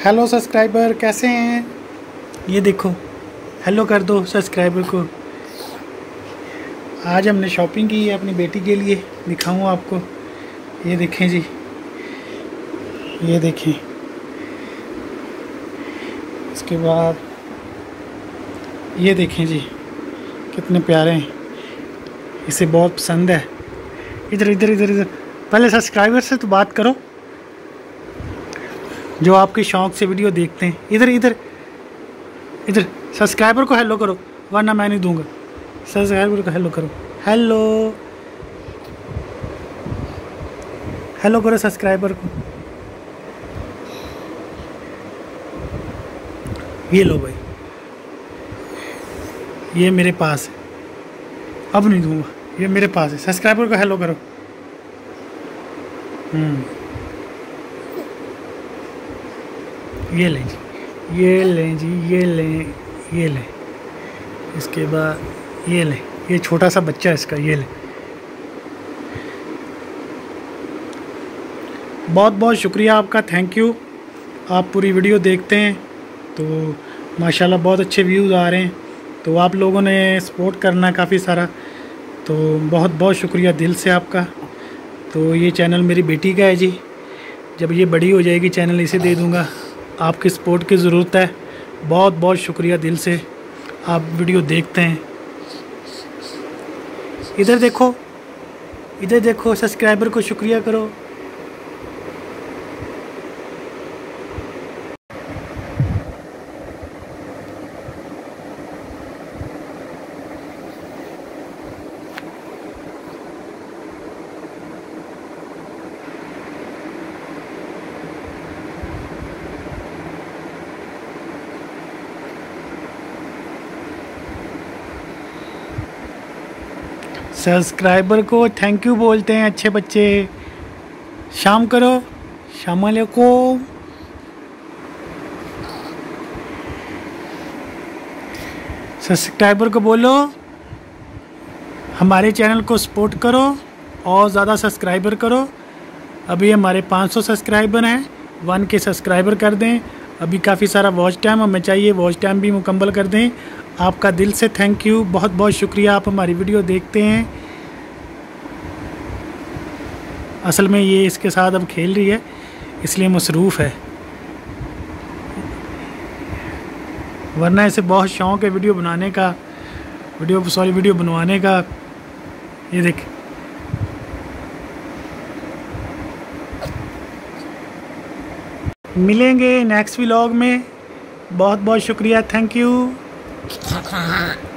Hello subscriber, कैसे हैं? ये देखो, हेलो कर दो सब्सक्राइबर को। आज हमने शॉपिंग की है अपनी बेटी के लिए, दिखाऊं आपको। ये देखें जी, ये देखें। इसके बाद ये देखें जी, कितने प्यारे हैं, इसे बहुत पसंद है। इधर इधर इधर इधर, पहले सब्सक्राइबर से तो बात करो जो आपके शौक़ से वीडियो देखते हैं। इधर इधर इधर, सब्सक्राइबर को हेलो करो वरना मैं नहीं दूंगा। सब्सक्राइबर को हेलो करो, हेलो हेलो करो सब्सक्राइबर को। ये लो भाई, ये मेरे पास है, अब नहीं दूंगा, ये मेरे पास है। सब्सक्राइबर को हेलो करो। ये लें जी, ये लें जी, ये लें, ये लें। इसके बाद ये लें, ये छोटा सा बच्चा है इसका, ये लें। बहुत बहुत शुक्रिया आपका, थैंक यू। आप पूरी वीडियो देखते हैं तो माशाल्लाह बहुत अच्छे व्यूज़ आ रहे हैं। तो आप लोगों ने सपोर्ट करना काफ़ी सारा, तो बहुत बहुत शुक्रिया दिल से आपका। तो ये चैनल मेरी बेटी का है जी, जब ये बड़ी हो जाएगी चैनल इसे दे दूँगा। आपकी सपोर्ट की ज़रूरत है। बहुत बहुत शुक्रिया दिल से, आप वीडियो देखते हैं। इधर देखो, इधर देखो, सब्सक्राइबर को शुक्रिया करो। सब्सक्राइबर को थैंक यू बोलते हैं अच्छे बच्चे। शाम करो, शाम वालेकुम। सब्सक्राइबर को बोलो हमारे चैनल को सपोर्ट करो और ज़्यादा सब्सक्राइबर करो। अभी हमारे 500 सब्सक्राइबर हैं, 1 के सब्सक्राइबर कर दें। अभी काफ़ी सारा वॉच टाइम हमें चाहिए, वॉच टाइम भी मुकम्मल कर दें। आपका दिल से थैंक यू, बहुत बहुत शुक्रिया, आप हमारी वीडियो देखते हैं। असल में ये इसके साथ अब खेल रही है इसलिए मसरूफ़ है, वरना इसे बहुत शौक़ है वीडियो बनाने का, वीडियो बनवाने का। ये देख, मिलेंगे नेक्स्ट व्लॉग में। बहुत बहुत शुक्रिया, थैंक यू।